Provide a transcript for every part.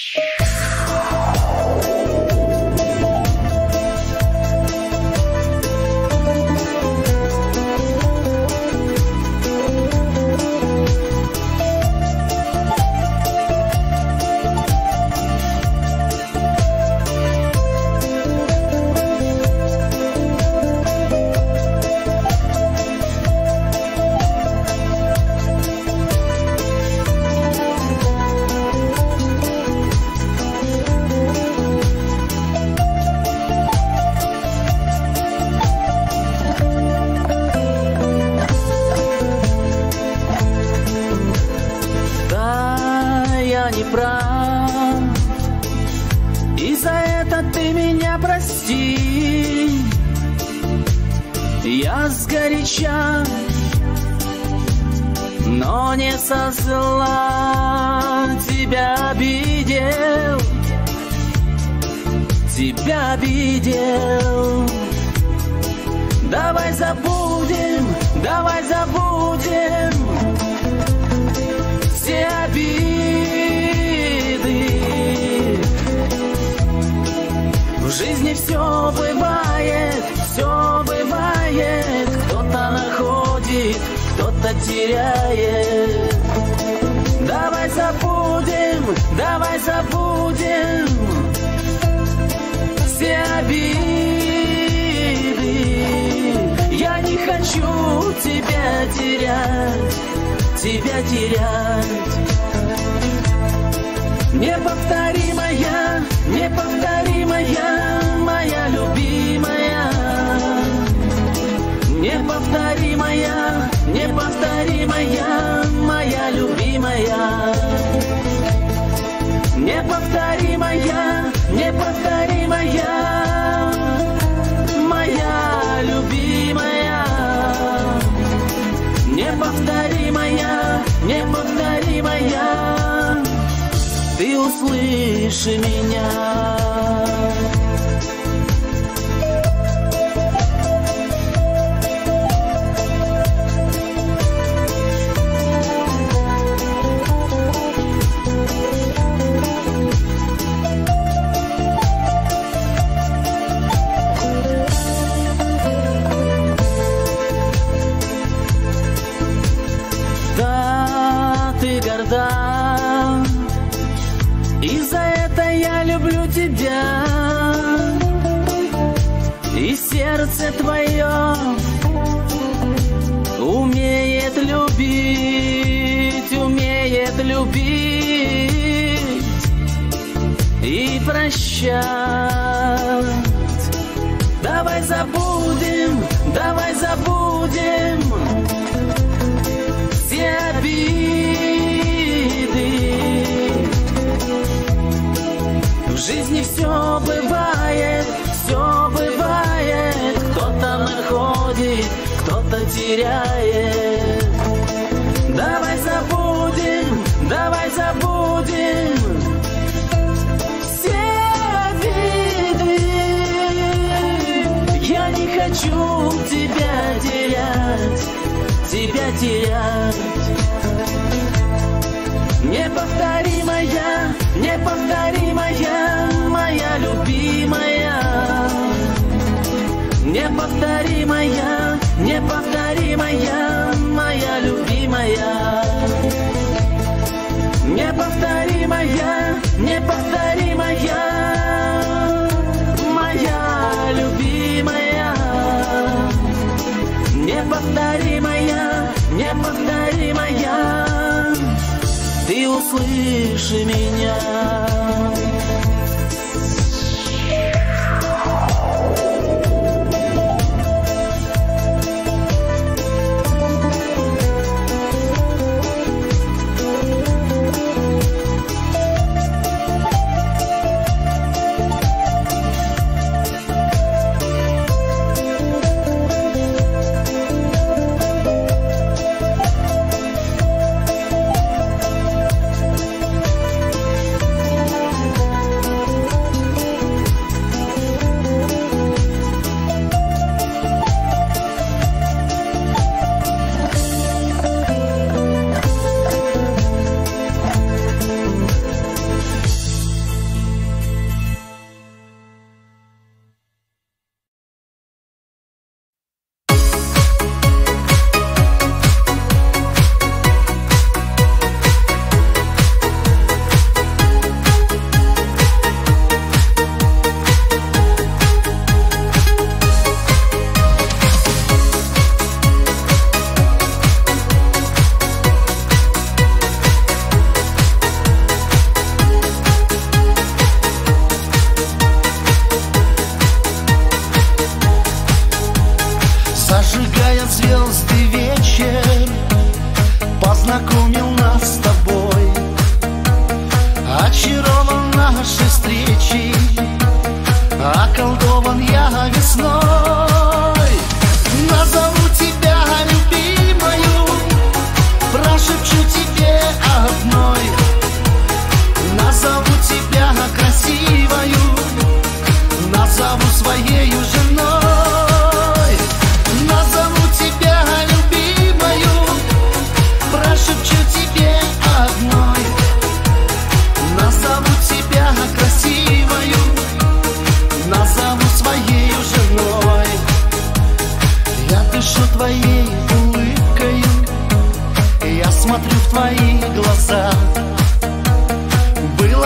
Не прав, и за это ты меня прости. Я сгоряча, но не со зла тебя обидел, тебя обидел. Давай забудем все обиды. В жизни все бывает, кто-то находит, кто-то теряет. Давай забудем все обиды. Я не хочу тебя терять. Неповторимая, моя любимая. Неповторимая, моя любимая. Неповторимая, моя любимая. Неповторимая, ты услыши меня. Да, ты горда, и за это я люблю тебя. И сердце твое умеет любить и прощать. Давай забудем все обиды. В жизни все бывает, кто-то находит, кто-то теряет. Давай забудем все обиды. Я не хочу тебя терять. Неповторимая, моя любимая. Неповторимая, моя любимая. Неповторимая, моя любимая. Неповторимая, ты услыши меня.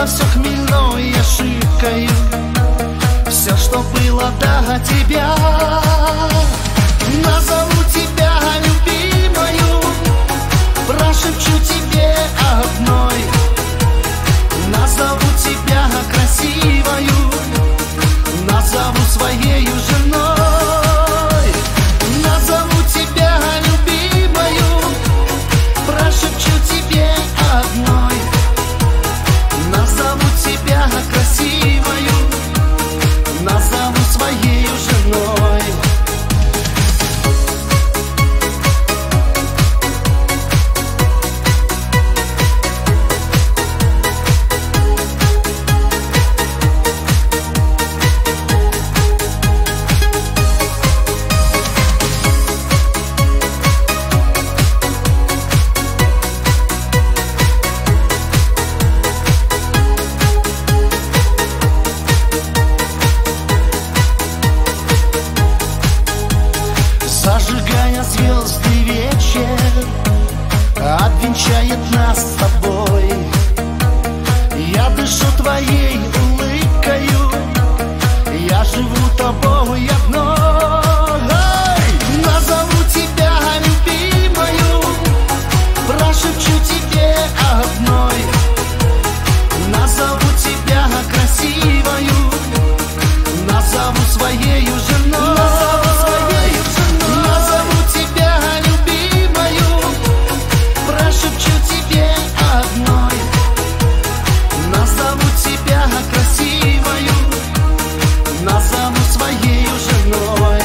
было все хмельное, я шикаю все, что было до тебя. Назову тебя любимою, прошепчу тебе одной. Назову тебя красивою, назову своею женой. Назову тебя любимою, прошепчу тебе одной. Назову тебя красивою, назову своею женой. Зажигая звезды вечер, обвенчает нас с тобой. Я дышу твоей улыбкою, я живу тобой одной. Назову тебя любимою, прошепчу тебе одной. Назову тебя красивою, назову своею женой. Назову тебя любимою, прошепчу тебе одной. Назову тебя красивою, назову своею женой.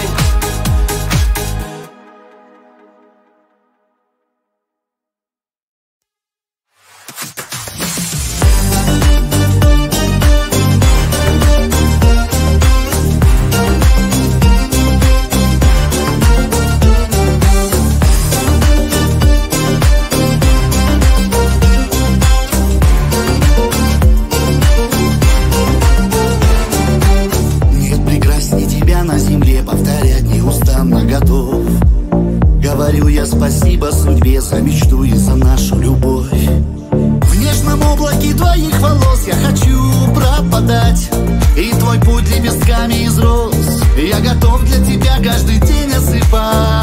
Нет прекрасней тебя на земле, повторять неустанно готов. Говорю я спасибо судьбе за мечту и за нашу любовь. В нежном облаке твоих волос я хочу пропадать, и твой путь лепестками из роз я готов для тебя каждый день осыпать.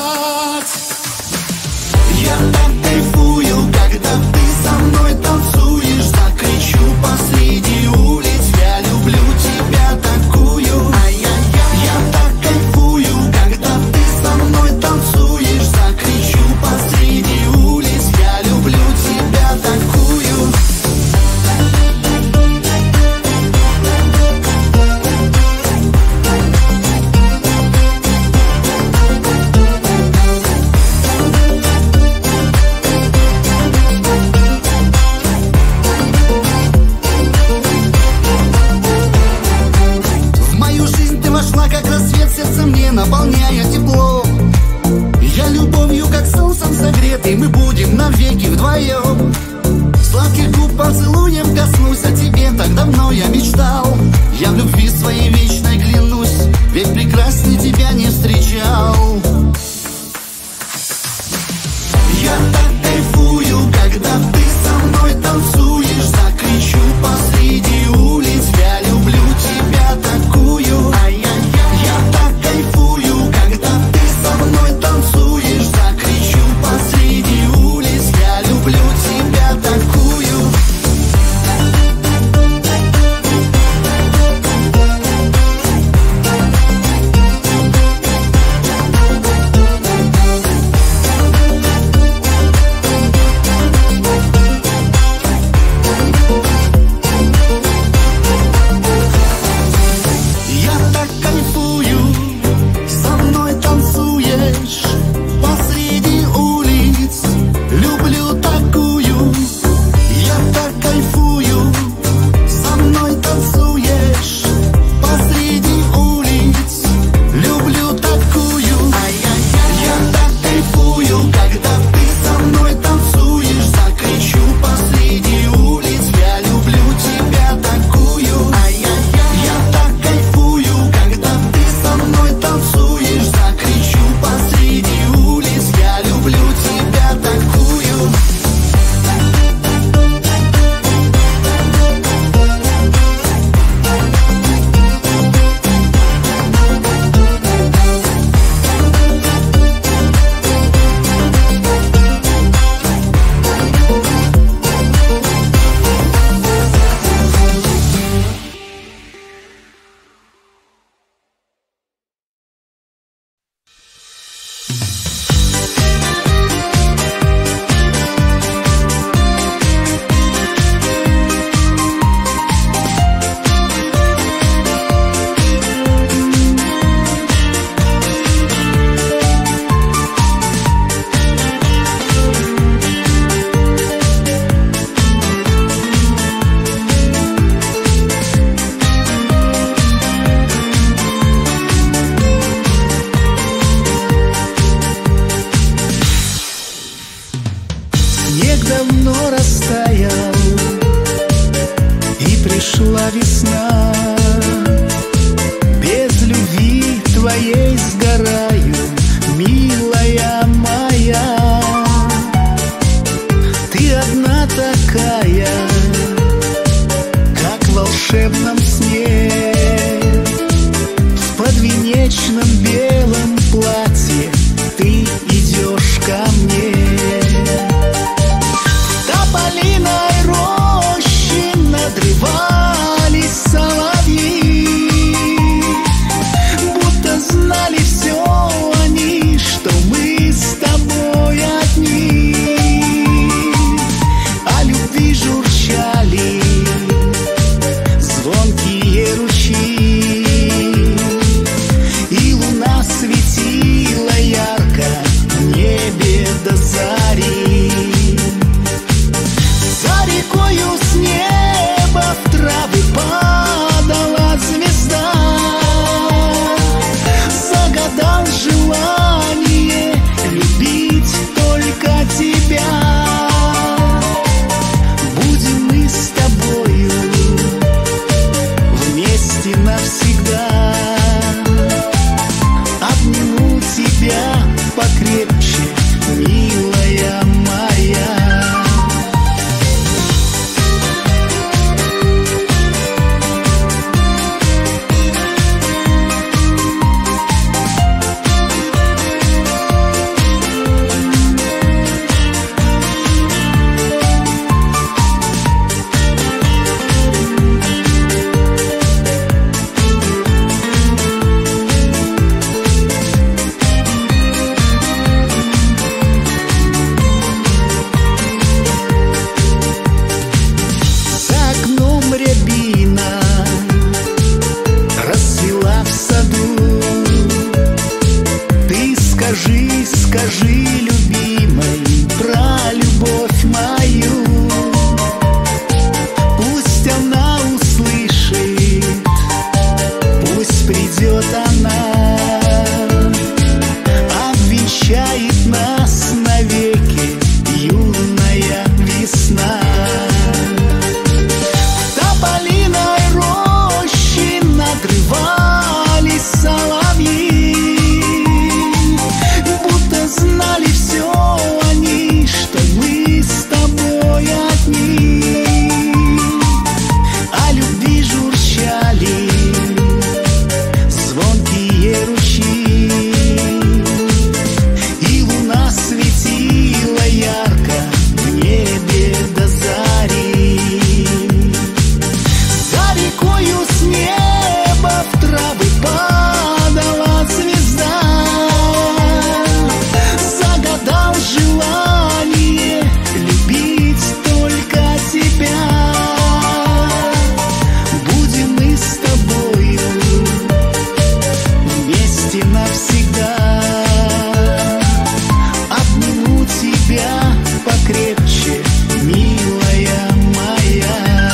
Я так кайфую, когда ты со мной танцуешь. Закричу посреди улиц, я люблю тебя такую. Я так кайфую, когда ты со мной танцуешь. Закричу посреди улиц, я люблю тебя такую. В мою жизнь ты вошла, как рассвет, сердце мне наполняя тепло. Я любовью, как солнцем согретый, мы будем навеки вдвоем. Сладких губ поцелуем коснусь, о тебе так давно я мечтал. Я в любви своей вечной клянусь, ведь прекрасней тебя не встречал. Я так кайфую, когда ты со мной танцуешь. Закричу посреди улиц, я люблю тебя такую. Я так кайфую, когда ты со мной танцуешь. Закричу посреди улиц, я люблю тебя такую. весна. Без любви твоей сгораю, милая моя. Ты одна такая, как в волшебном сне. В подвенечном белом платье ты идешь ко мне. В тополиной роще надрывались соловьи, будто знали все они, что мы с тобой одни. О любви журчали звонкие ручьи, и луна светила ярко в небе до зари. За рекою с неба в травы падала звезда. Загадал желание любить только тебя. Будем мы с тобою вместе навсегда. Обниму тебя покрепче, милая моя. За окном рябина расцвела в саду. Ты скажи, скажи, любимой, про любовь мою. Пусть она услышит, пусть придет она, обвенчает нас навеки юная весна. В тополиной роще надрывались соловьи, будто знали все они, что мы с тобой одни. О любви журчали звонкие ручьи, и луна светила ярко в небе до зари. За рекою с неба в травы падала звезда. Загадал желание любить только тебя. Будем мы с тобою вместе навсегда. Обниму тебя покрепче, милая моя.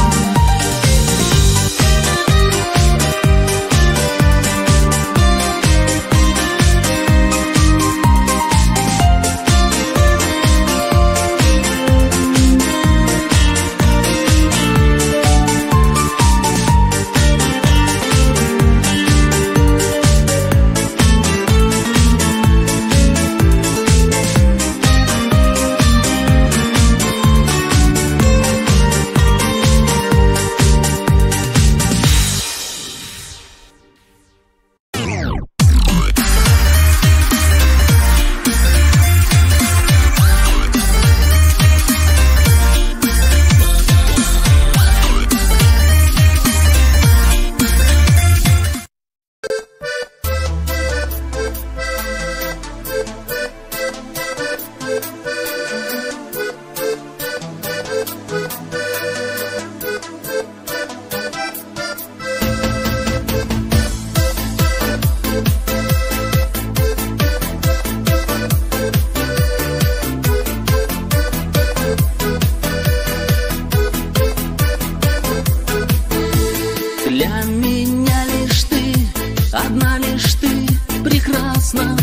Для меня лишь ты, одна лишь ты прекрасна,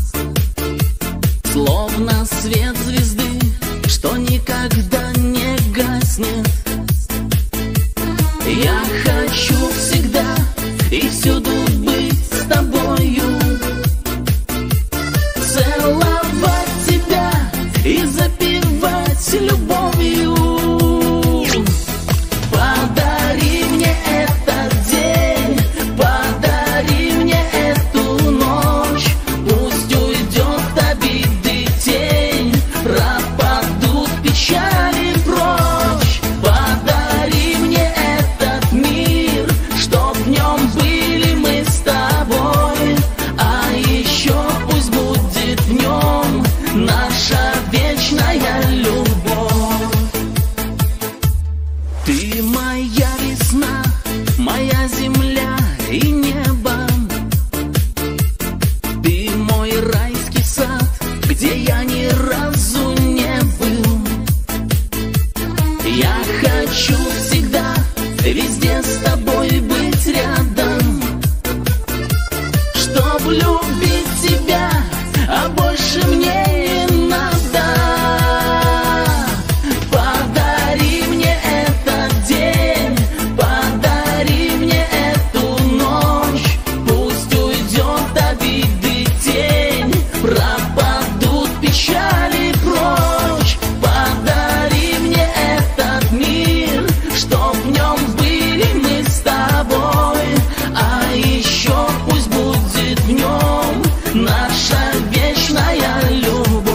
словно свет звезды, что никогда не гаснет. Я Ты моя весна, моя земля и небо. Ты мой райский сад, где я ни разу не был. Я хочу всегда, везде с тобой быть рядом, чтоб любить тебя, а больше мне не надо. Подари мне этот день, подари мне эту ночь. Пусть уйдет обиды тень, пропадут печали прочь. Подари мне этот мир, чтоб в нем были мы с тобой. А еще пусть будет в нем наша вечная любовь.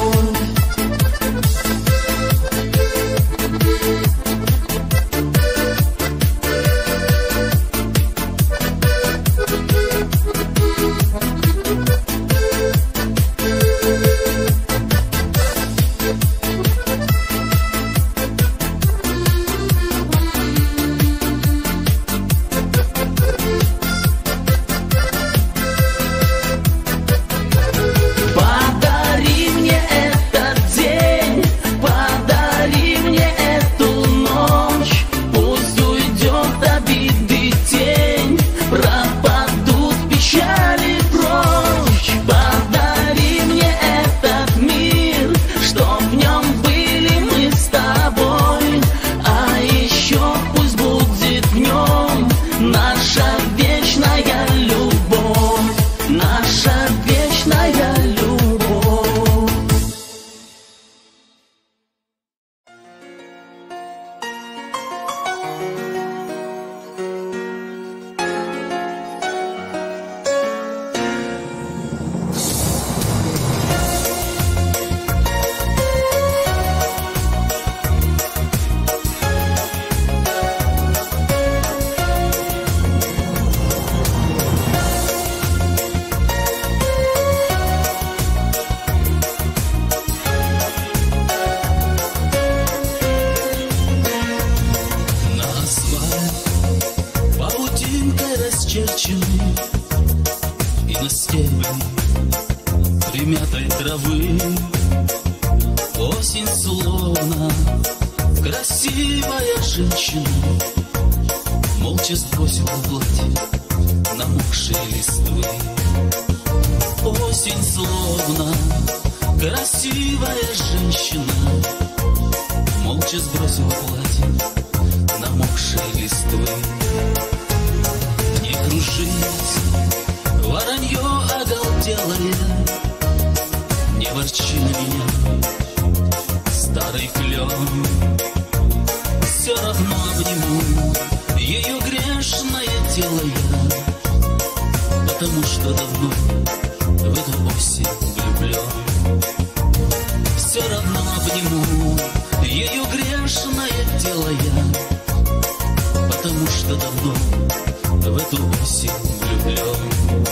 Подари мне этот день, подари мне эту ночь. Пусть уйдет обиды тень, пропадут печали прочь. Подари мне этот мир, чтоб в нем были мы с тобой. А еще пусть будет в нем наша вечная любовь, наша вечная любовь. На асфальт паутинкой расчерчены, и на стебли примятой травы осень словно красивая женщина молча сбросила платье намокшие листвы. Осень словно красивая женщина молча сбросила платье намокшие листвы. Не кружись, воронье оголделое, не ворчи на меня, старый клен. Все равно обниму ее грешное тело я, потому что давно в эту осень влюблен. Все равно обниму ее грешное тело я, потому что давно в эту осень влюблен.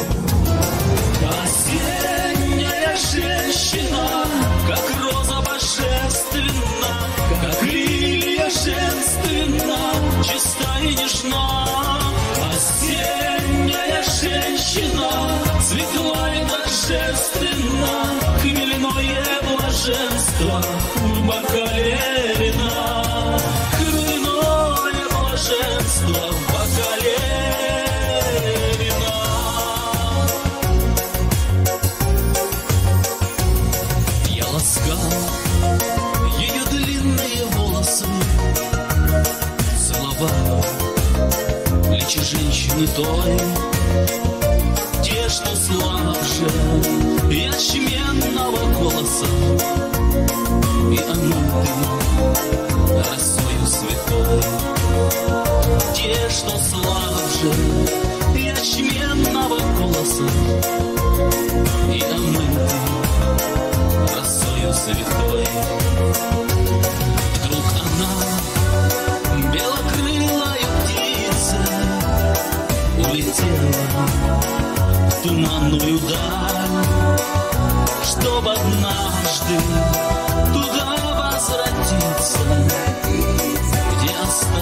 Осенняя женщина, как роза божественна, как лилия женственна, чиста и нежна. Осенняя женщина, светла и торжественна, хмельное блаженство в бокале вина. Хмельное блаженство в бокале вина. Я ласкал ее длинные волосы, целовал плечи женщины той, те, что слабже ячменного голоса и омыты росою святой. Те, что слабже ячменного голоса и омыты росою святой. Вдруг она белокрылая птица улетела в туманную даль, чтоб однажды туда возвратиться, где осталась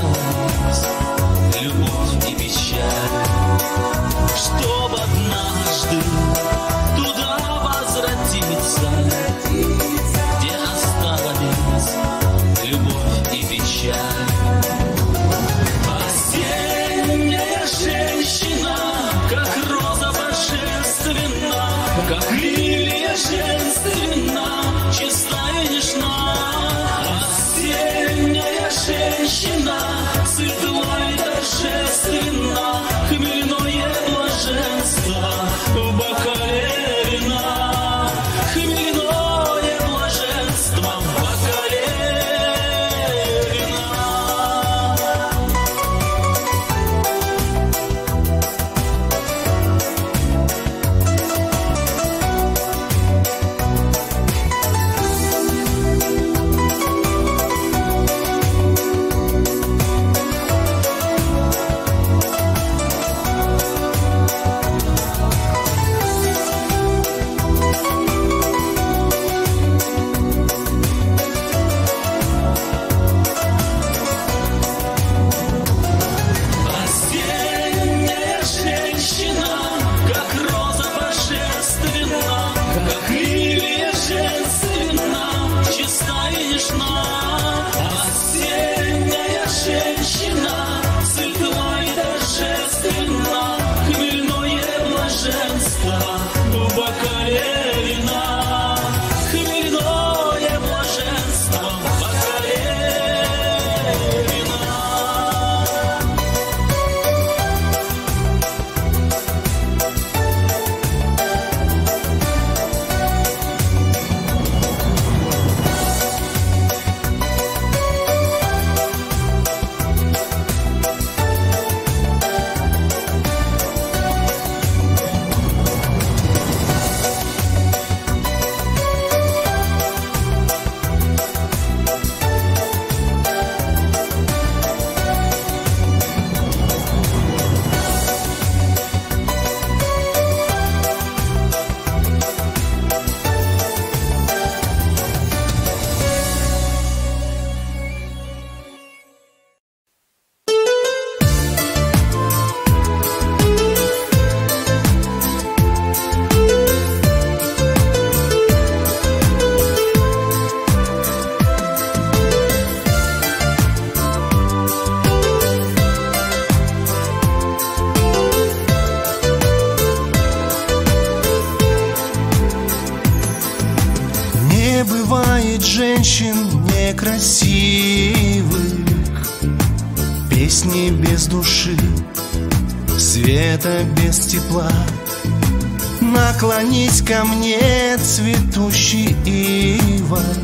песни без души, света без тепла. Наклонись ко мне, цветущий ивой,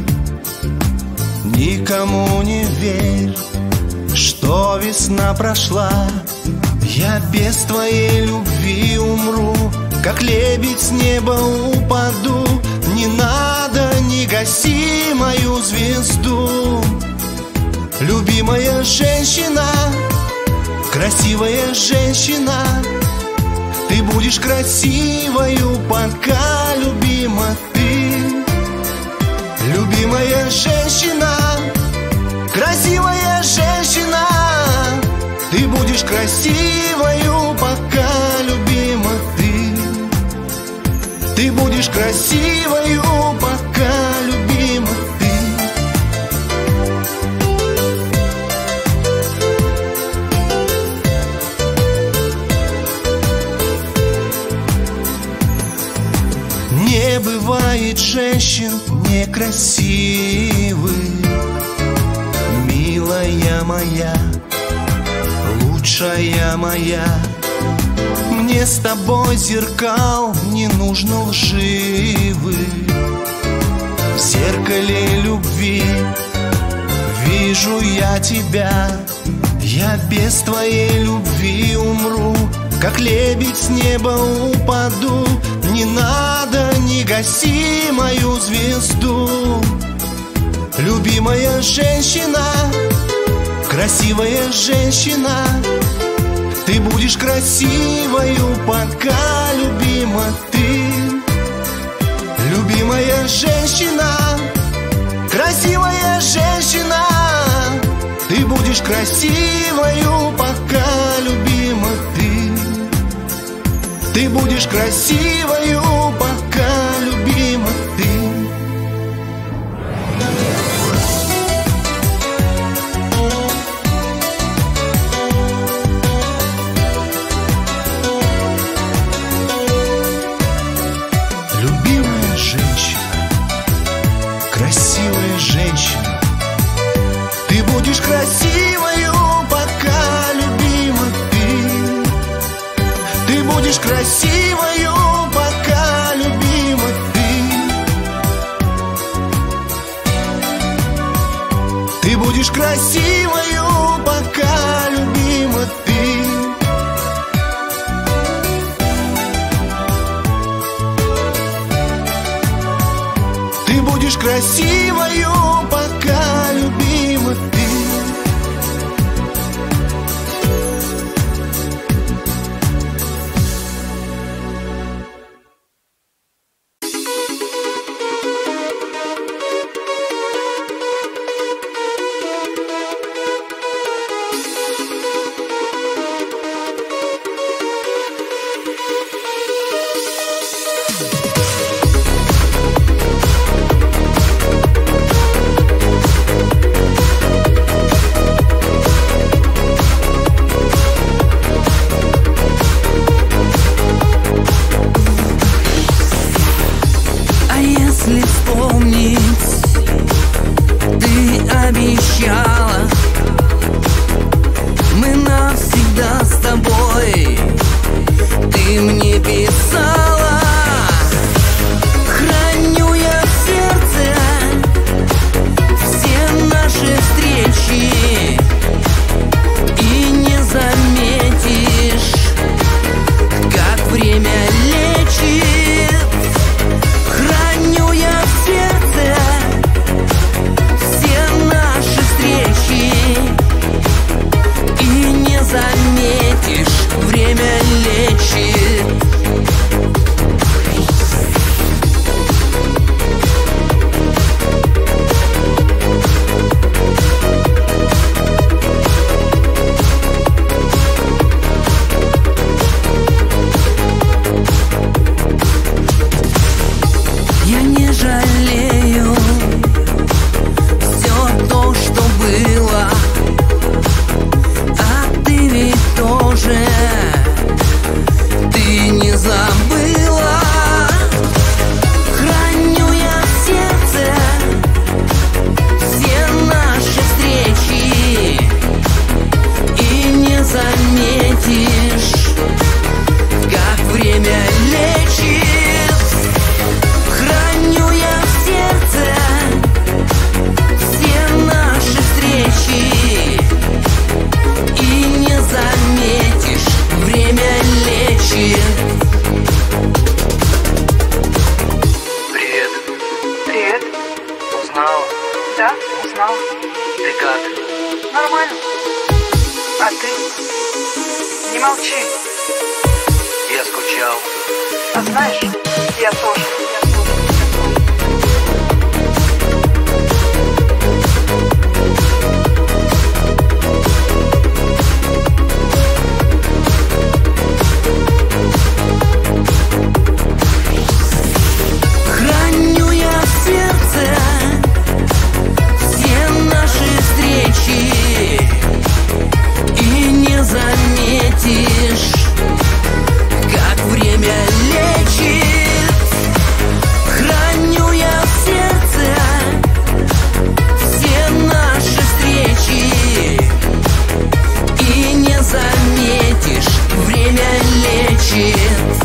никому не верь, что весна прошла. Я без твоей любви умру, как лебедь с неба упаду. Не надо, не гаси мою звезду. Любимая женщина, красивая женщина, ты будешь красивою, пока любима ты. Любимая женщина, красивая женщина, ты будешь красивою, пока любима ты. Ты будешь красивою, пока любима ты. Не бывает женщин некрасивых, милая моя, лучшая моя. Мне с тобой зеркал не нужно лживых. В зеркале любви вижу я тебя. Я без твоей любви умру, как лебедь с неба упаду. Не надо, не гаси мою звезду. Любимая женщина, красивая женщина, ты будешь красивою, пока любима ты. Любимая женщина, красивая женщина, ты будешь красивою, пока любима ты. Ты будешь красивою, пока любима ты. Любимая женщина, красивая женщина, ты будешь красивою, пока любима ты. Ты будешь красивою, пока любима ты. Ты будешь красивою, пока любима ты. Ты будешь красивою, пока любима ты. ты не молчи. Я скучал. А знаешь, я тоже. Храню я в сердце все наши встречи, и не заметишь, как время лечит. Храню я в сердце все наши встречи, и не заметишь, время лечит.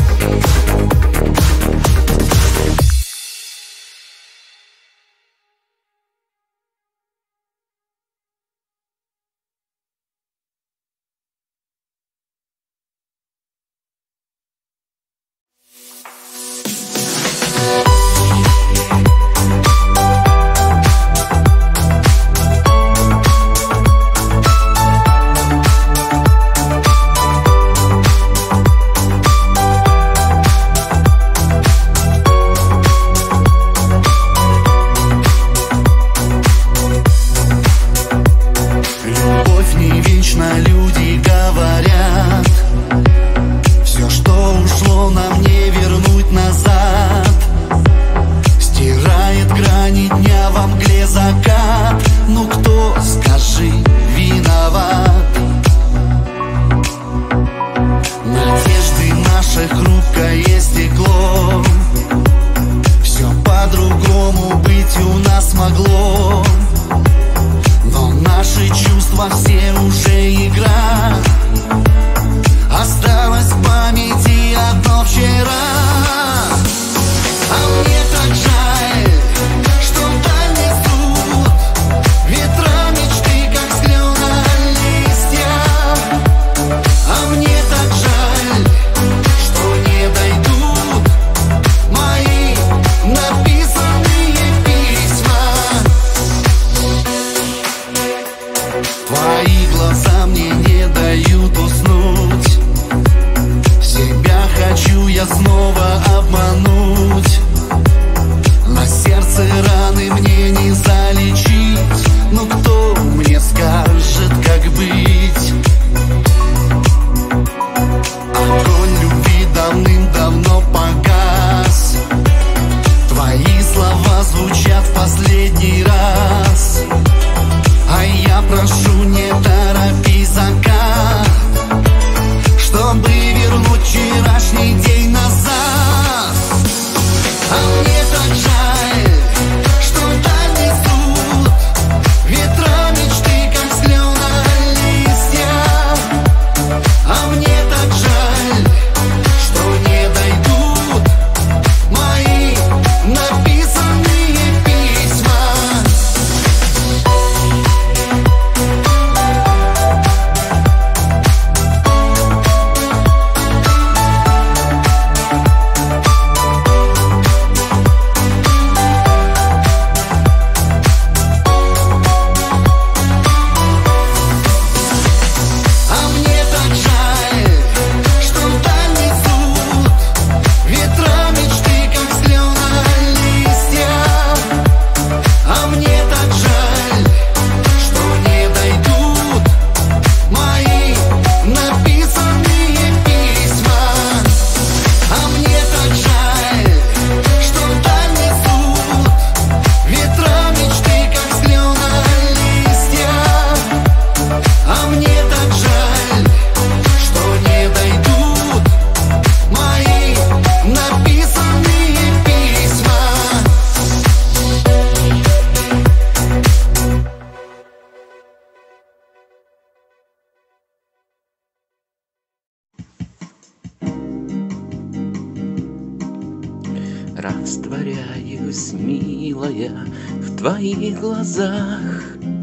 Растворяюсь, милая, в твоих глазах.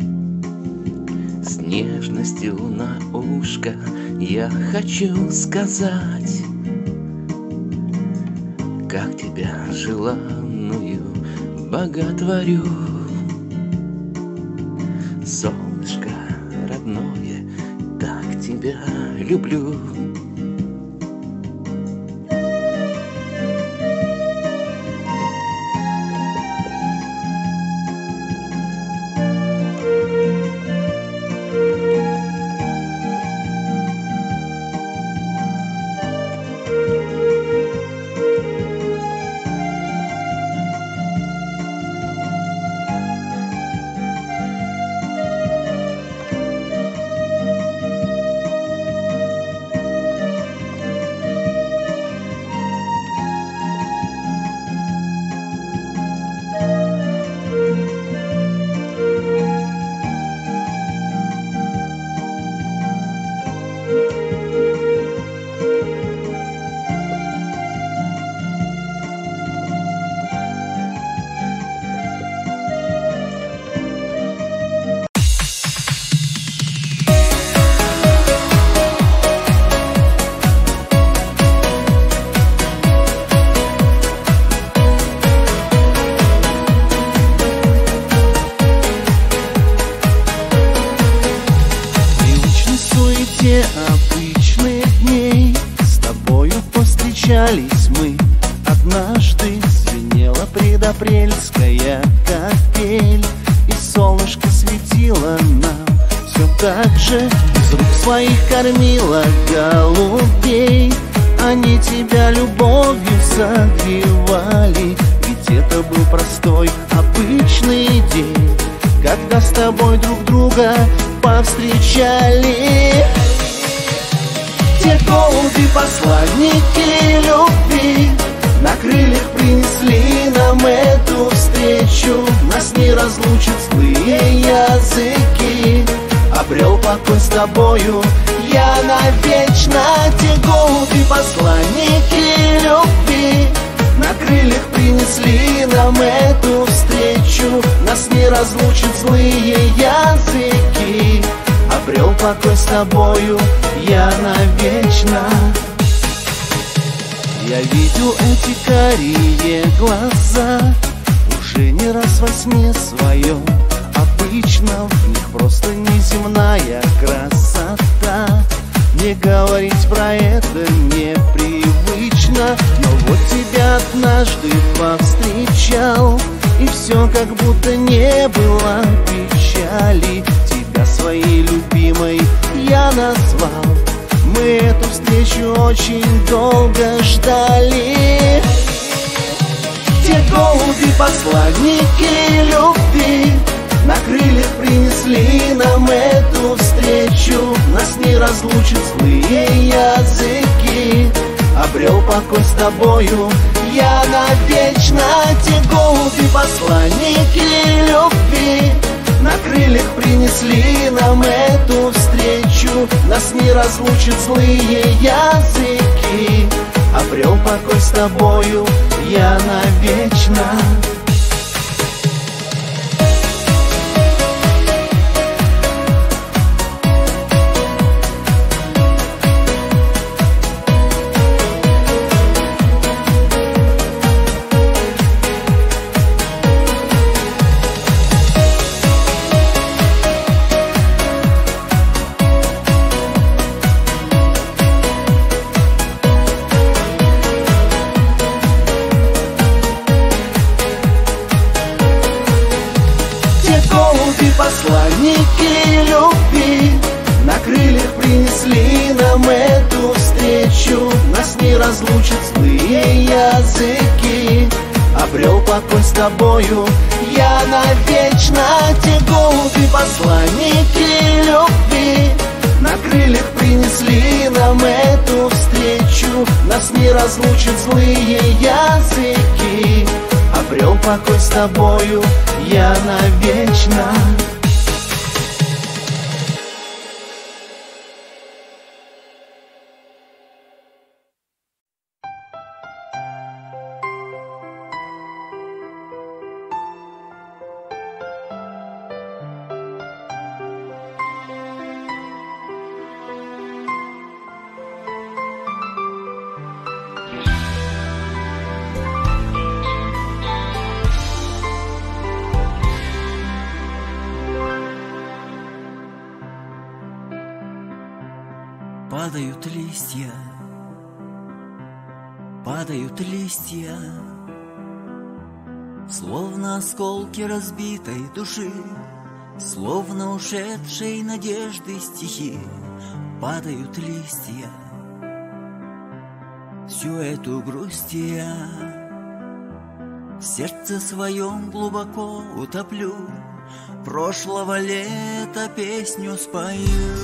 С нежностью на ушко я хочу сказать, как тебя желанную боготворю. Солнышко родное, так тебя люблю. Обычных дней с тобою повстречались мы. Однажды звенела предапрельская капель, и солнышко светило нам все так же. Из рук своих кормила голубей, они тебя любовью согревали. Ведь это был простой обычный день, когда с тобой друг друга повстречали. Те голуби, посланники любви, на крыльях принесли нам эту встречу. Нас не разлучат злые языки, обрел покой с тобою я навечно. Те голуби, посланники любви, на крыльях принесли нам эту встречу. Нас не разлучат злые языки, обрел покой с тобою я навечно. Я видел эти карие глаза уже не раз во сне своем. Обычно в них просто неземная красота. Не говорить про это непривычно, но вот тебя однажды повстречал, и все как будто не было печали. Тебя своей любимой я назвал, мы эту встречу очень долго ждали. Те голуби, посланники любви, на крыльях принесли нам эту встречу. Нас не разлучат злые языки, обрел покой с тобою я навечно. Те голуби, посланники любви, на крыльях принесли нам эту встречу. Нас не разлучат злые языки, обрел покой с тобою я навечно. Посланники любви, на крыльях принесли нам эту встречу. Нас не разлучат злые языки, обрел покой с тобою я навечно. Те голуби, посланники любви, на крыльях принесли нам эту встречу. Нас не разлучат злые языки, обрел покой с тобою я навечно. Падают листья, словно осколки разбитой души, словно ушедшей надежды стихи. Падают листья, всю эту грусть я в сердце своем глубоко утоплю, прошлого лета песню спою.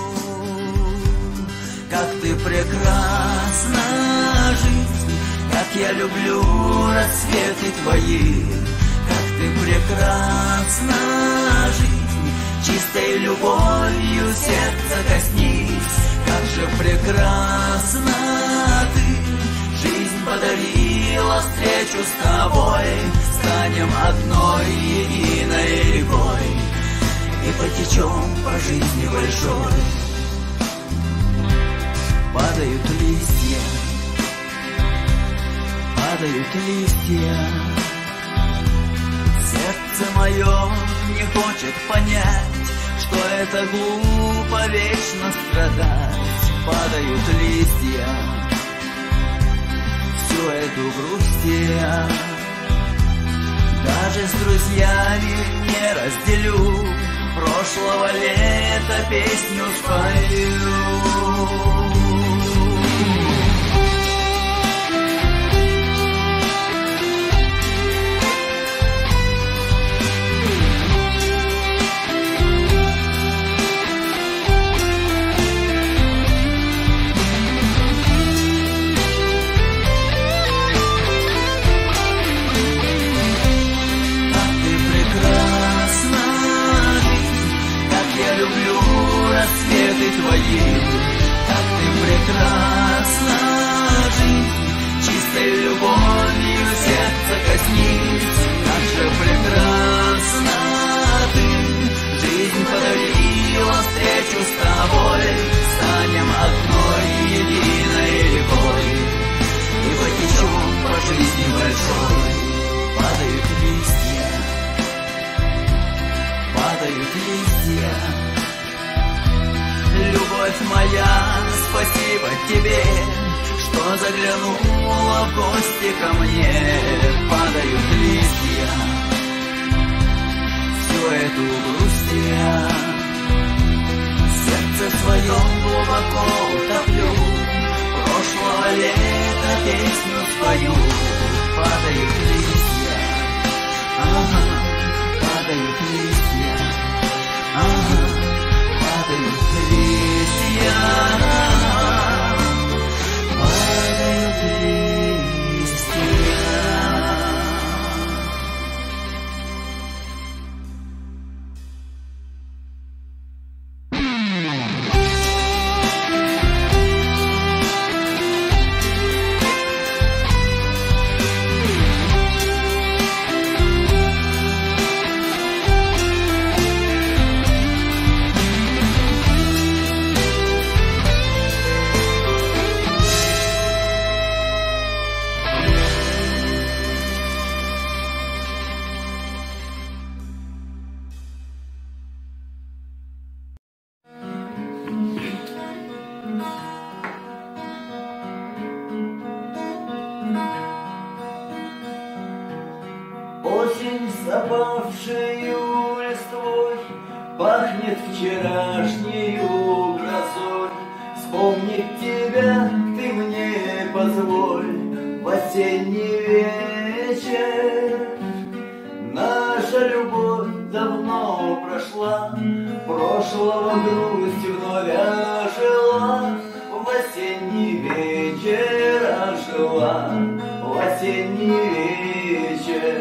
Как ты прекрасна, жизнь, как я люблю рассветы твои. Как ты прекрасна, жизнь, чистой любовью сердца коснись. Как же прекрасна ты, жизнь подарила встречу с тобой. Станем одной единой рекой и потечем по жизни большой. Падают листья, сердце мое не хочет понять, что это глупо вечно страдать. Падают листья, всю эту грусть я даже с друзьями не разделю, прошлого лета песню спою. Рассветы твои, как ты прекрасна, жизнь, чистой любовью сердца коснись. Как же прекрасна ты, жизнь подарила встречу с тобой. Станем одной единой рекой и потечем по жизни большой. Падают листья, любовь моя, спасибо тебе, что заглянула в гости ко мне. Падают листья, всю эту грусть я в сердце своем глубоко утоплю, прошлого лета песню спою. Падают листья, ага, падают листья, ага. Падают листья, падают листья. Осень с опавшею листвой пахнет вчерашнею грозой. Вспомнить тебя ты мне позволь в осенний вечер. Наша любовь давно прошла, прошлого грусть вновь ожила. В осенний вечер ожила, в осенний вечер.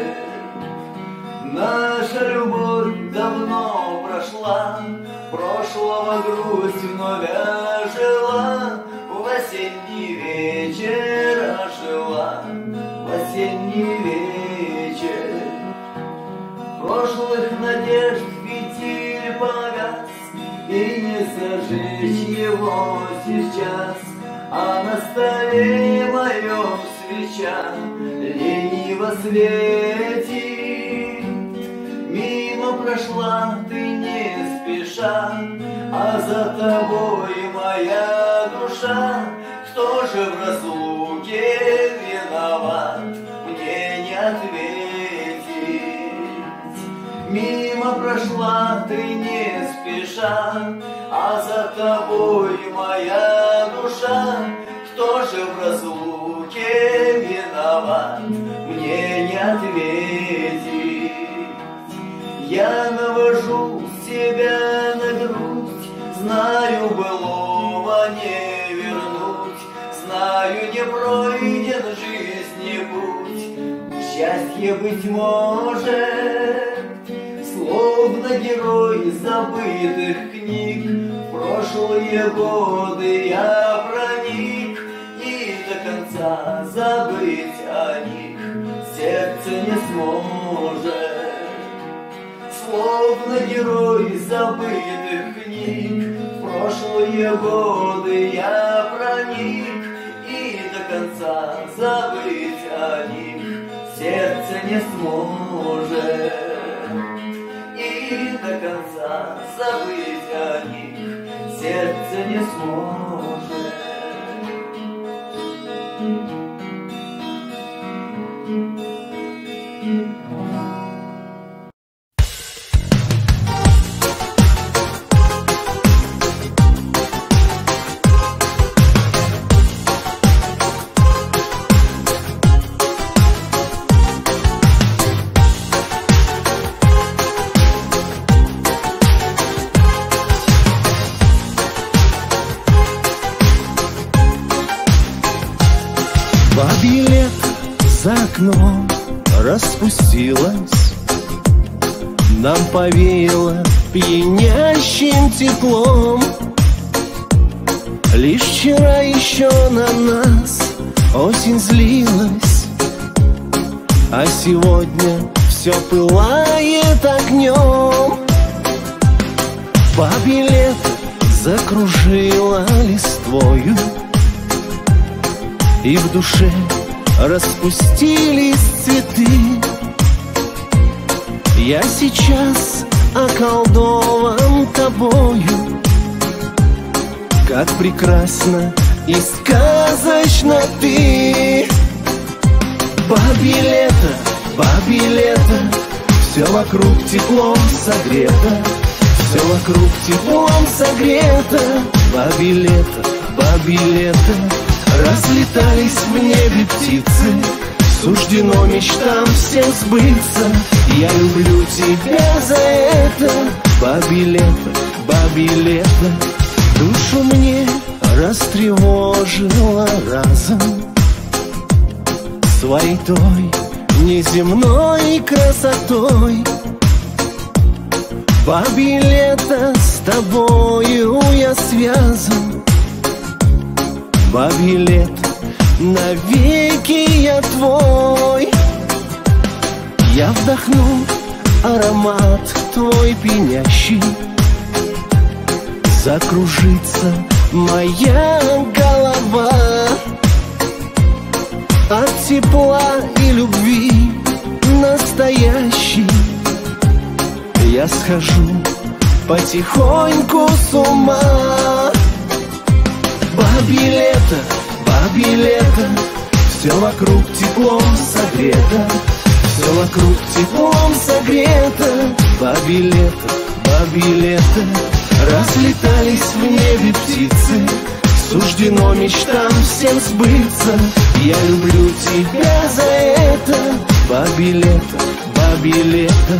Наша любовь давно прошла, прошлого грусть вновь ожила. В осенний вечер ожила, в осенний вечер. Прошлых надежд фитиль погас, и не зажечь его сейчас, а на столе моем свеча лениво светит. Мимо прошла ты не спеша, а за тобой моя же в разлуке виноват, мне не ответить. Мимо прошла ты не спеша, а за тобой моя душа. Кто же в разлуке виноват, мне не ответить. Я навожу себя на грудь, знаю, былого не вернуть, знаю, не пройден жизни путь. Счастье, быть может, словно герой забытых книг, в прошлые годы я проник, и до конца забыть о них сердце не сможет. Словно герой забытых книг, в прошлые годы я проник, и до конца забыть о них сердце не сможет. И до конца забыть о них сердце не сможет. Бабье лето за окном распустилось, нам повеяло пьянящим теплом. Лишь вчера еще на нас осень злилась, а сегодня все пылает огнем. Бабье лето закружило листвою, и в душе распустились цветы. Я сейчас околдован тобою, как прекрасна и сказочна ты. Бабье лето, все вокруг теплом согрето, все вокруг теплом согрето. Бабье лето, разлетались в небе птицы, суждено мечтам всем сбыться. Я люблю тебя за это, бабье лето, душу мне растревожило разом своей той неземной красотой. Бабье лето, с тобою я связан, бабье лето, навеки я твой. Я вдохну аромат твой пьянящий, закружится моя голова от тепла и любви настоящей. Я схожу потихоньку с ума. Бабье лето, все вокруг теплом согрето, все вокруг теплом согрето. Бабье лето, разлетались в небе птицы, суждено мечтам всем сбыться. Я люблю тебя за это, бабье лето.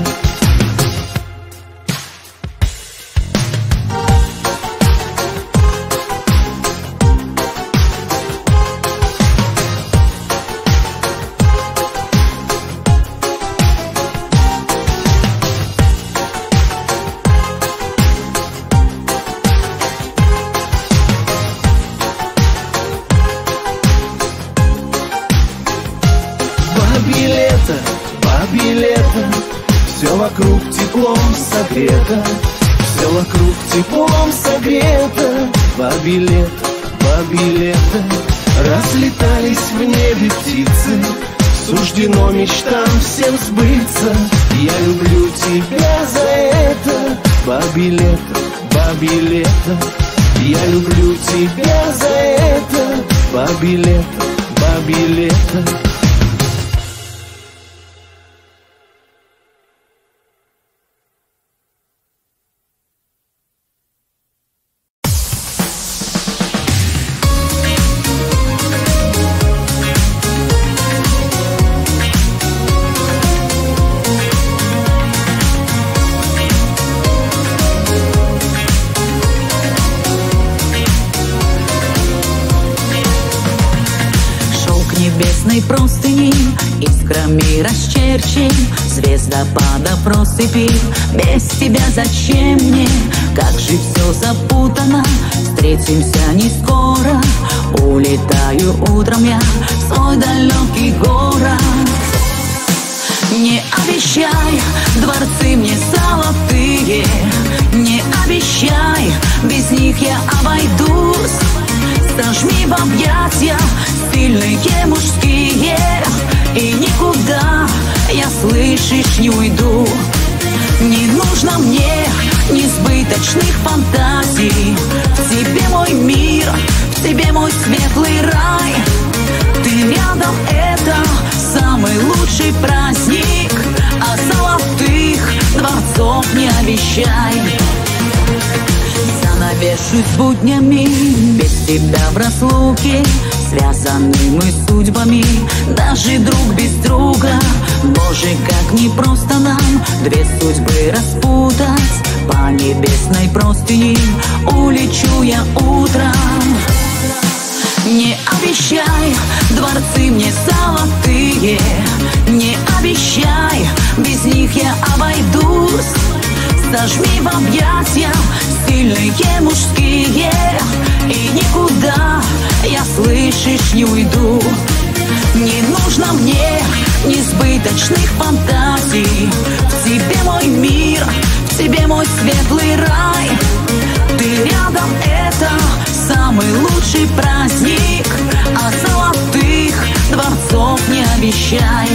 Бабье лето, все вокруг теплом согрето, все вокруг теплом согрето. Бабье лето, разлетались в небе птицы, суждено мечтам всем сбыться. Я люблю тебя за это, бабье лето, я люблю тебя за это, бабье лето, бабье лето. Простыни искрами расчерчен, звездопадов россыпи. Без тебя зачем мне? Как же все запутано. Встретимся не скоро. Улетаю утром я в свой далекий город. Не обещай дворцы мне золотые, не обещай, без них я обойдусь. Сожми в объятия сильные мужские, и никуда я, слышишь, не уйду. Не нужно мне несбыточных фантазий. В тебе мой мир, в тебе мой светлый рай. Ты рядом, это самый лучший праздник. А золотых дворцов не обещай. Занавешусь буднями, без тебя в разлуке. Связаны мы судьбами, даже друг без друга. Боже, как непросто нам две судьбы распутать. По небесной простыни улечу я утром. Не обещай дворцы мне золотые, не обещай, без них я обойдусь. Зажми в объятия сильные мужские, и никуда я, слышишь, не уйду. Не нужно мне несбыточных фантазий. В тебе мой мир, в тебе мой светлый рай. Ты рядом, это самый лучший праздник. А золотых дворцов не обещай.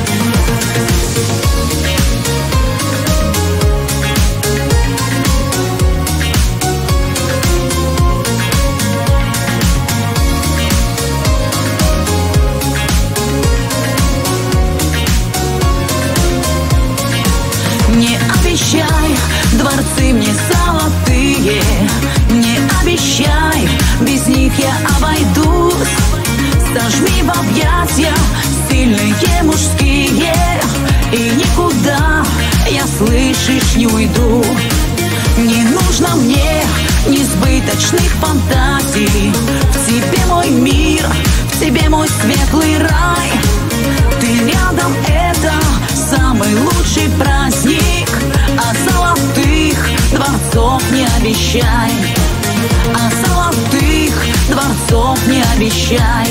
Не обещай дворцы мне золотые, не обещай, без них я обойдусь. Зажми в объятия сильные мужские, и никуда я, слышишь, не уйду. Не нужно мне несбыточных фантазий. В тебе мой мир, в тебе мой светлый рай. Ты рядом, это самый лучший праздник. А золотых дворцов не обещай. А золотых дворцов не обещай.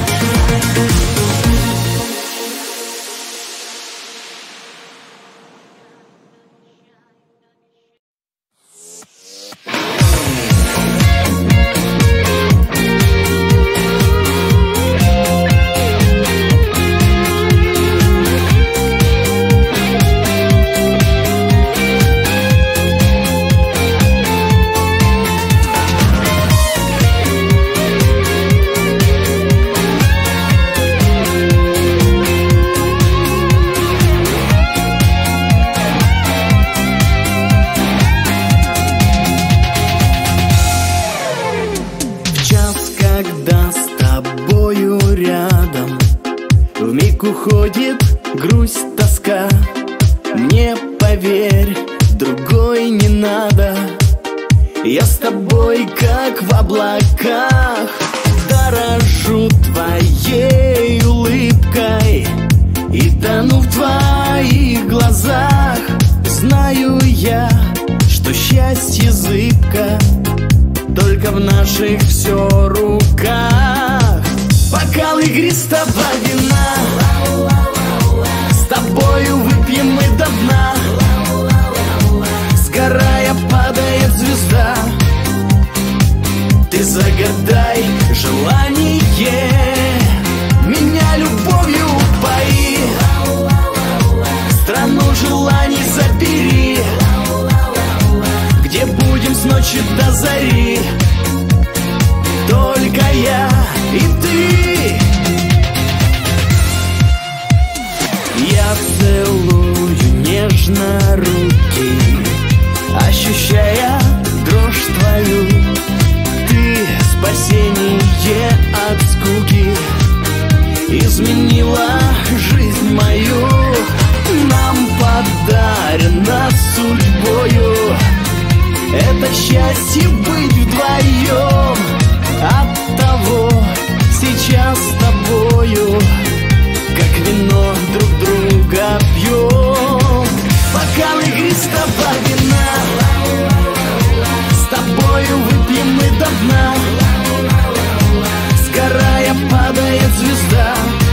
Уходит грусть, тоска. Мне, поверь, другой не надо. Я с тобой, как в облаках. Дорожу твоей улыбкой и тону в твоих глазах. Знаю я, что счастье зыбко, только в наших все руках. Бокал игристого вина, с тобою выпьем мы до дна. Сгорая, падает звезда. Ты загадай желание, меня любовью упои. Страну желаний забери, где будем с ночи до зари. Только я и ты. спасение от скуки изменила жизнь мою. Нам подарено судьбою это счастье быть вдвоем. Оттого сейчас с тобою как вино друг друга пьем. Бокал игристого вина с тобою выпьем мы до дна. Сгорая падает звезда.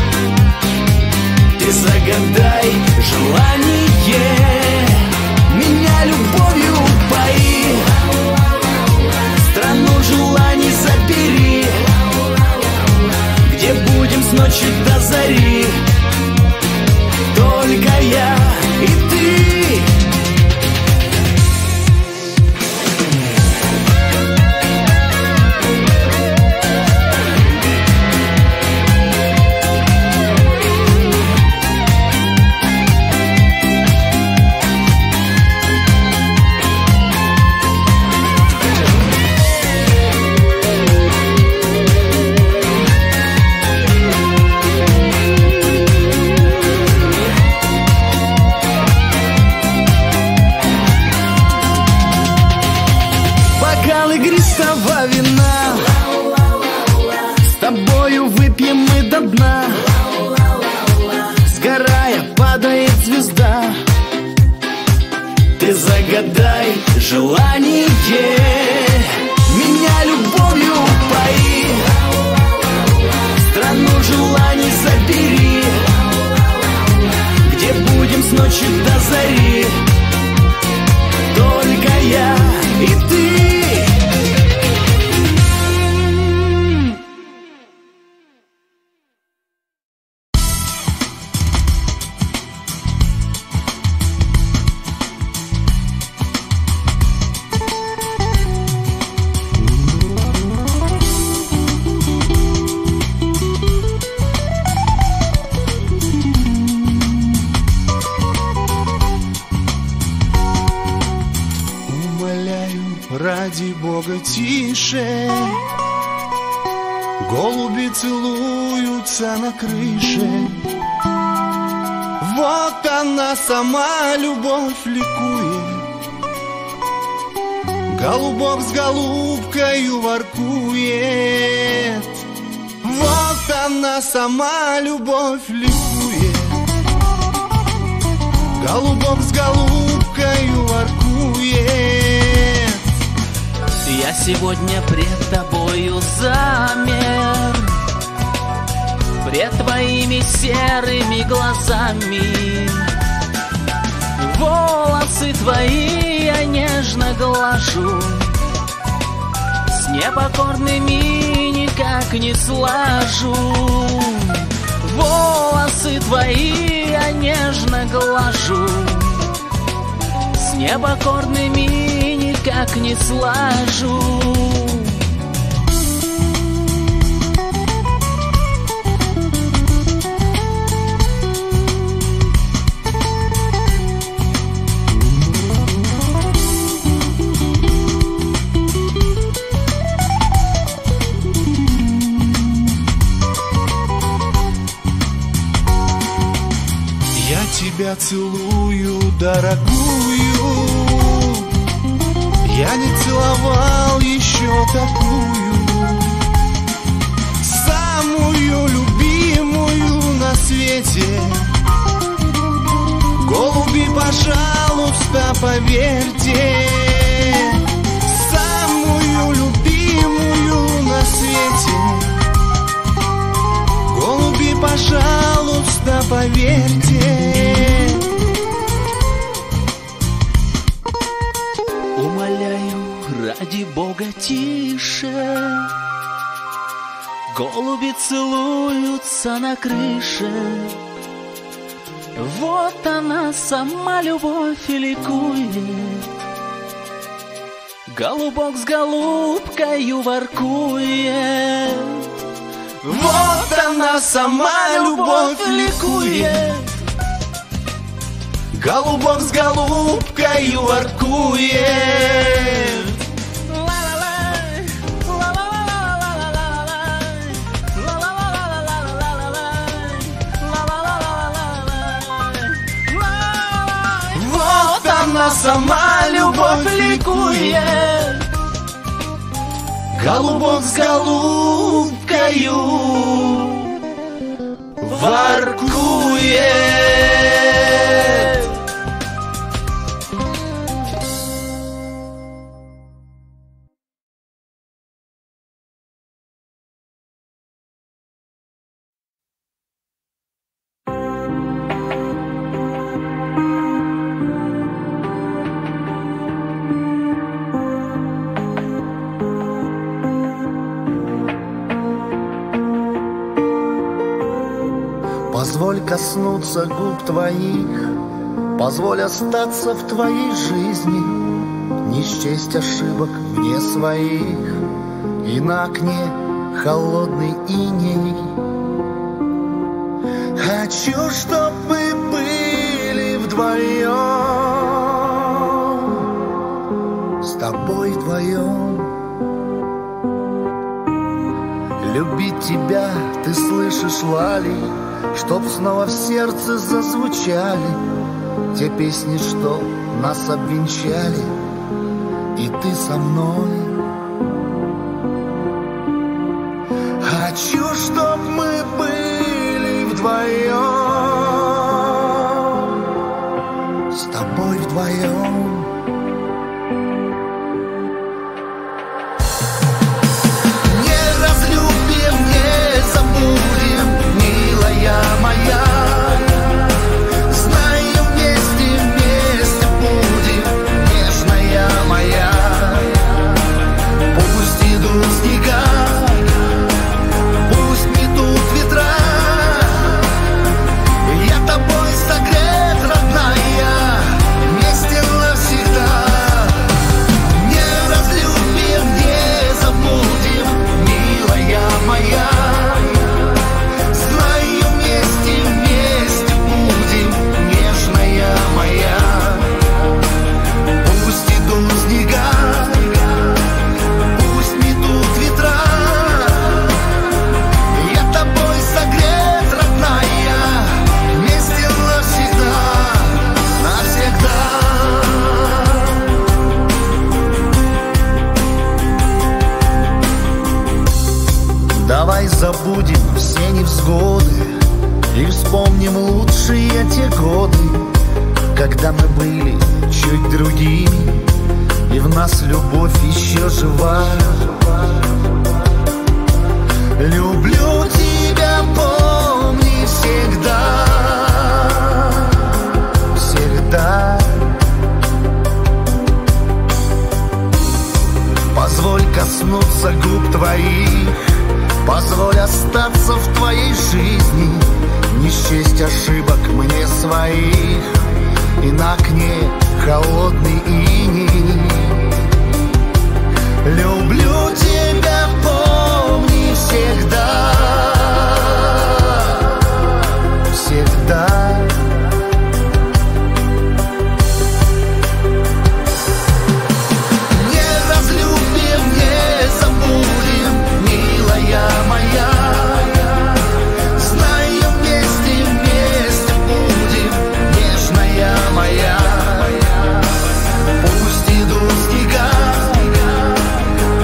Ты загадай желание, меня любовью пои. Страну желаний забери, где будем с ночи до зари. Только я и ты. Игристого вина с тобою выпьем мы до дна. Сгорая падает звезда. Ты загадай желание, меня любовью пои. Страну желаний забери, где будем с ночи до зари. Только я и ты. Ради Бога, тише. Голуби целуются на крыше. Вот она сама, любовь ликует. Голубок с голубкою воркует. Вот она сама, любовь ликует. Голубок с голубкою воркует. Я сегодня пред тобою замер, пред твоими серыми глазами. Волосы твои я нежно глажу, с непокорными никак не слажу. Волосы твои я нежно глажу, с непокорными никак не слажу. Я тебя целую, дорогую. Я не целовал еще такую, самую любимую на свете. Голуби, пожалуйста, поверьте, самую любимую на свете. Голуби, пожалуйста, поверьте. Ради Бога, тише. Голуби целуются на крыше. Вот она сама, любовь ликует. Голубок с голубкою воркует. Вот она сама, любовь ликует. Голубок с голубкою воркует. сама любовь ликует, голубок с голубкою воркует. Позволь коснуться губ твоих, позволь остаться в твоей жизни, не счесть ошибок мне своих, и на окне холодный иней. Хочу, чтоб мы были вдвоем, с тобой вдвоем. Любить тебя, ты слышишь, Лали, чтоб снова в сердце зазвучали те песни, что нас обвенчали, и ты со мной. Хочу, чтоб мы были вдвоем, с тобой вдвоем. Не разлюбим, не забудем, милая моя. Знаю, вместе будем, нежная моя. Пусть идут снега, пусть метут ветра, я тобой согрет, родная, вместе навсегда. Не разлюбим, не забудем, милая моя. Знаю, вместе будем, нежная моя. Пусть идут снега, пусть метут ветра, я тобой согрет, родная, вместе навсегда, навсегда. Давай забудем все невзгоды и вспомним лучшие те годы, когда мы были чуть другими, и в нас любовь еще жива. Люблю тебя, помни всегда, всегда. Позволь коснуться губ твоих, позволь остаться в твоей жизни, не счесть ошибок мне своих, и на окне холодный иней. Люблю тебя, помни всегда, всегда. Не разлюбим, не забудем, милая моя. Знаю, вместе будем, нежная моя. Пусть идут снега,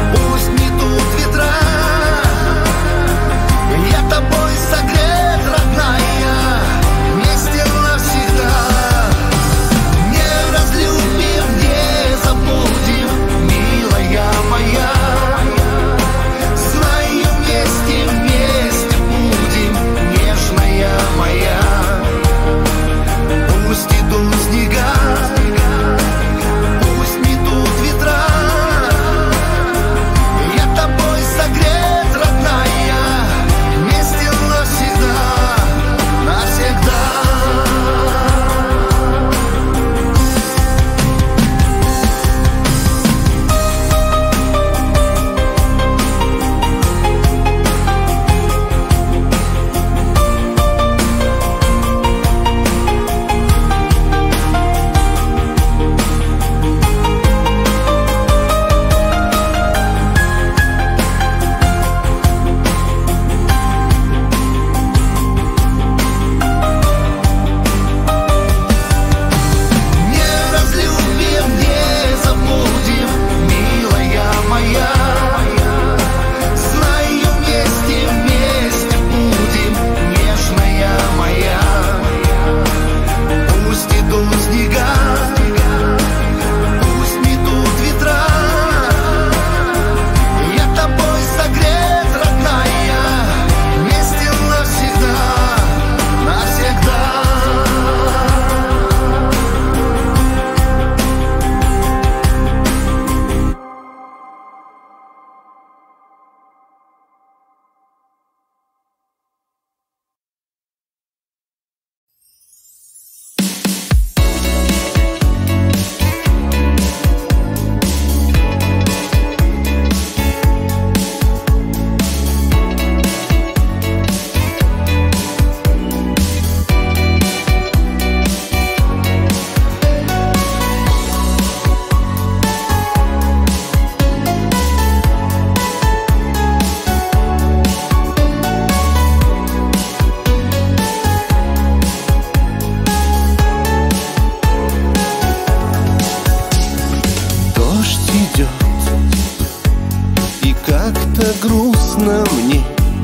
как-то грустно мне.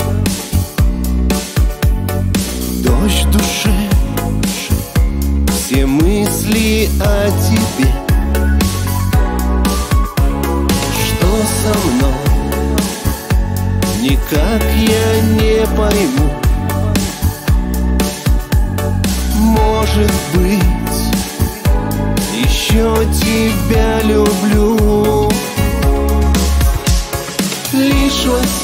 Дождь в душе, все мысли о тебе. Что со мной, никак я не пойму. Может быть, еще тебя люблю. Лишь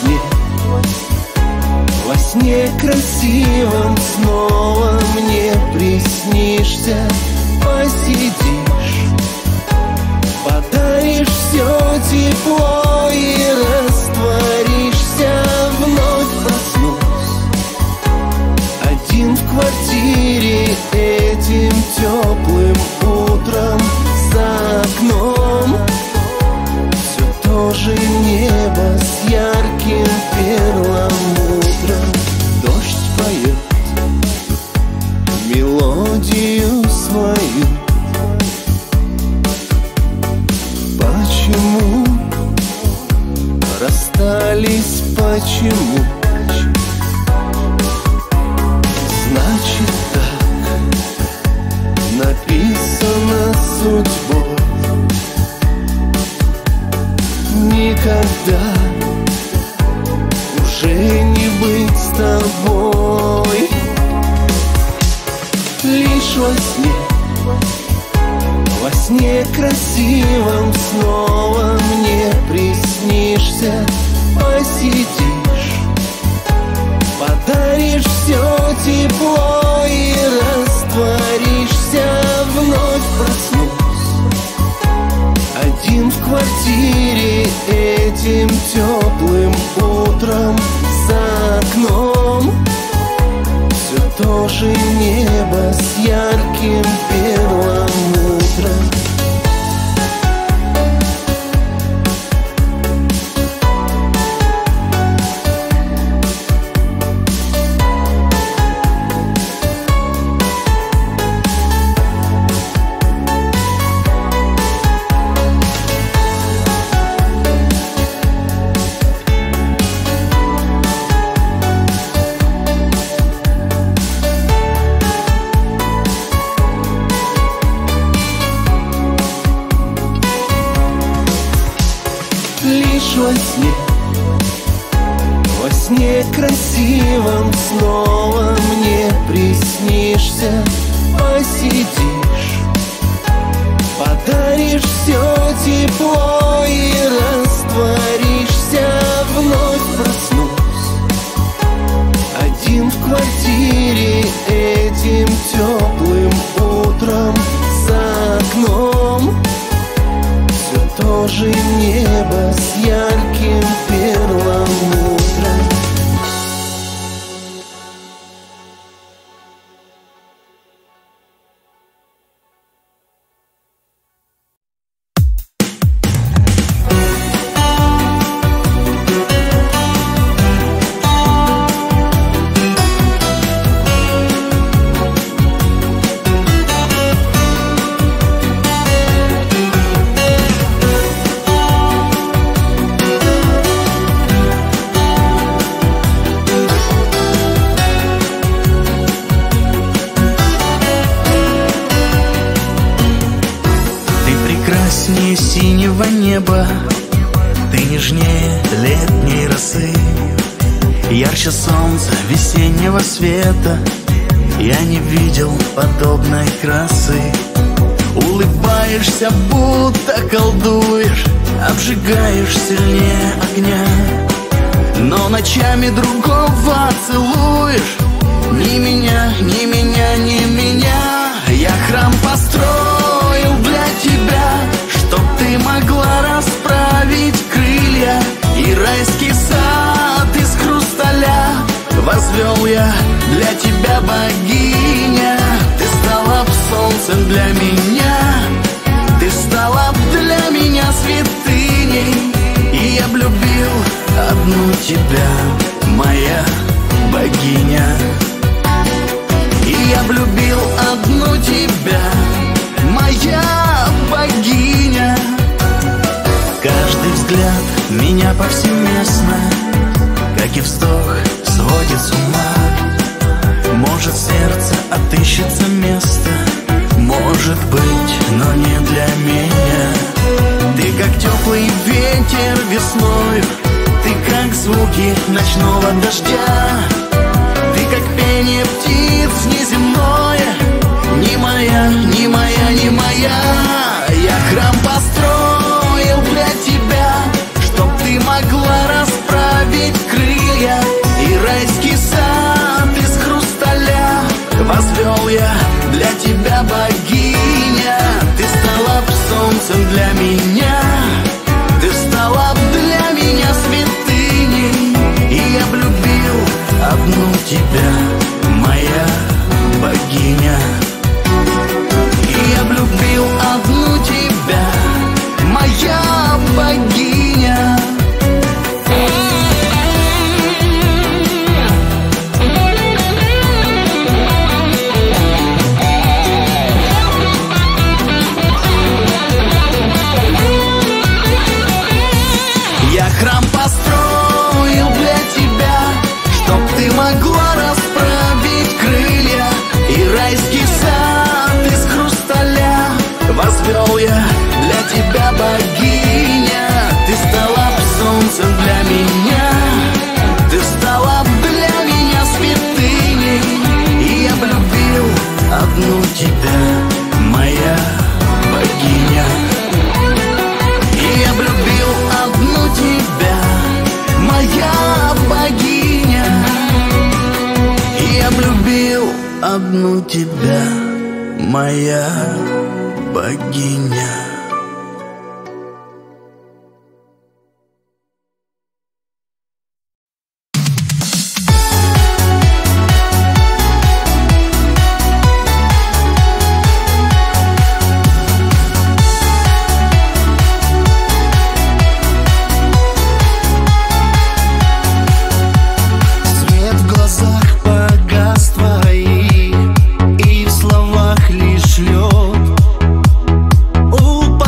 во сне красивом снова мне приснишься. Посидишь, подаришь все тепло и растворишься. Вновь проснусь один в квартире этим теплым утром. За окном все то же небо с ярким перламутром. Дождь поет мелодию свою. Почему расстались, почему? Значит так написано судьбой. Никогда уже не быть с тобой. Лишь во сне красивом снова мне приснишься. Посидишь, подаришь все тепло и растворишься. Вновь проснусь один в квартире этим теплым утром. За окном все то же небо с ярким перламутром. Во сне красивом снова мне приснишься. Посидишь, подаришь все тепло и растворишься. Вновь проснусь один в квартире этим теплым утром. За окном все то же небо с ярким перламутром. Синего неба, ты нежнее летней росы, ярче солнца весеннего света. Я не видел подобной красы. Улыбаешься, будто колдуешь, обжигаешь сильнее огня, но ночами другого целуешь. Ни меня, ни меня, ни меня. Я храм построил для тебя, чтоб ты могла расправить крылья, и райский сад из хрусталя возвел я для тебя, богиня. Ты стала б солнцем для меня, ты стала б для меня святыней, и я б любил одну тебя, моя богиня. И я б любил одну тебя, моя богиня. Каждый взгляд меня повсеместно звуки ночного дождя. Ты как пение птиц неземное, не моя, не моя, не моя. Я храм построил для тебя, чтоб ты могла расправить крылья. И райский сад из хрусталя возвел я для тебя, богиня. Ты стала б солнцем для меня, ты стала б для меня святыней. И я влюбил одну тебя, моя богиня. И я влюбил одну тебя, моя богиня. Я храм построил для тебя, чтоб ты могла расправить крылья. И райский сад из хрусталя возвел я для тебя, богиня. Ты стала б солнцем для меня, ты стала б для меня святыней. И я влюбил одну тебя, моя богиня. И я влюбил одну тебя, моя богиня. И я влюбил одну тебя, моя богиня. Свет в глазах погас твоих, и в словах лишь лед.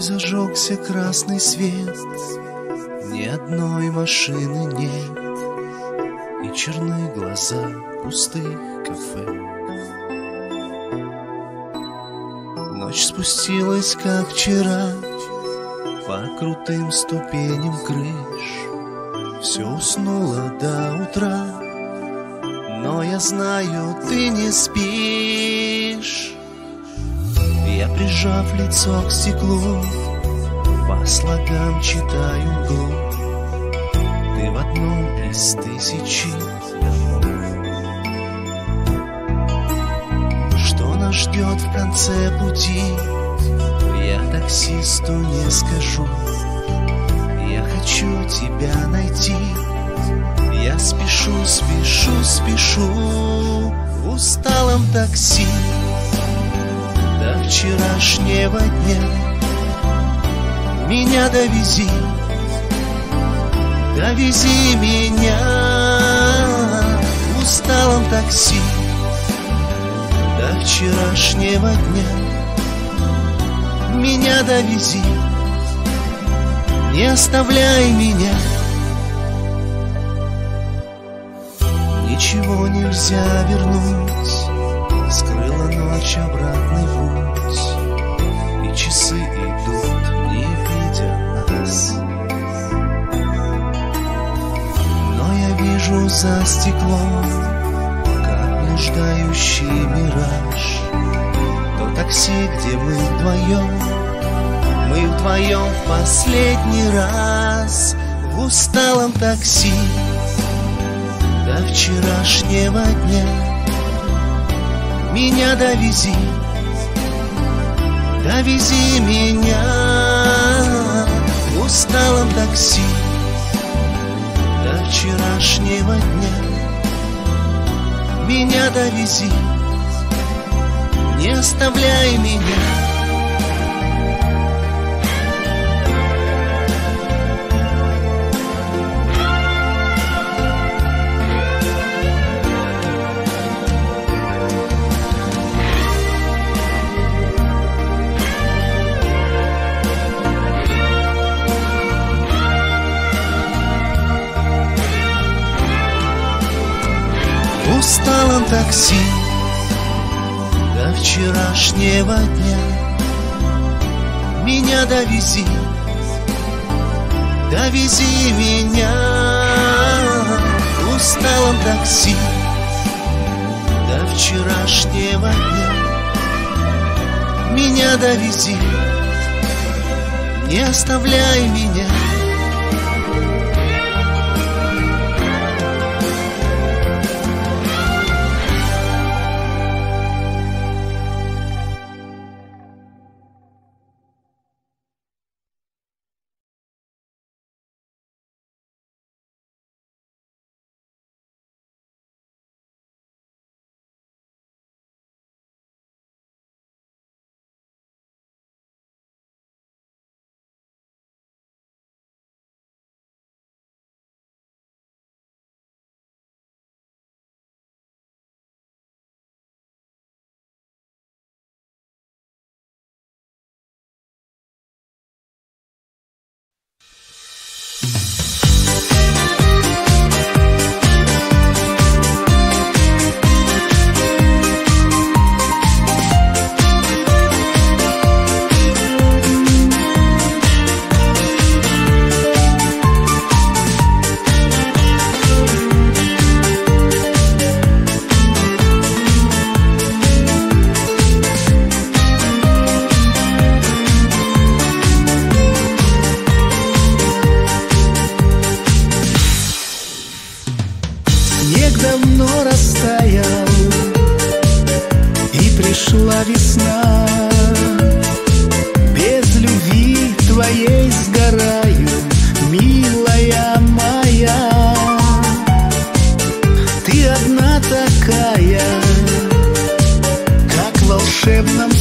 зажегся красный свет, ни одной машины нет, и черны глаза пустых кафе. Ночь спустилась, как вчера, по крутым ступеням крыш. Все уснуло до утра, но я знаю, ты не спишь. Я, прижав лицо к стеклу, по слогам читаю мглу. Ты в одном из тысячи миров. Что нас ждет в конце пути, я таксисту не скажу. Я хочу тебя найти, я спешу, спешу, спешу в усталом такси. До вчерашнего дня меня довези, довези меня в усталом такси. До вчерашнего дня меня довези, не оставляй меня. Ничего нельзя вернуть, скрыла ночь обратный путь, и часы идут, не видя нас. Но я вижу за стеклом, как блуждающий мираж, то такси, где мы вдвоем в последний раз в усталом такси. До вчерашнего дня меня довези, довези меня в усталом такси. До вчерашнего дня меня довези, не оставляй меня. В усталом такси до вчерашнего дня меня довези, довези меня в усталом такси. До вчерашнего дня меня довези, не оставляй меня. Давно растаял, и пришла весна. Без любви твоей сгораю, милая моя. Ты одна такая, как в волшебном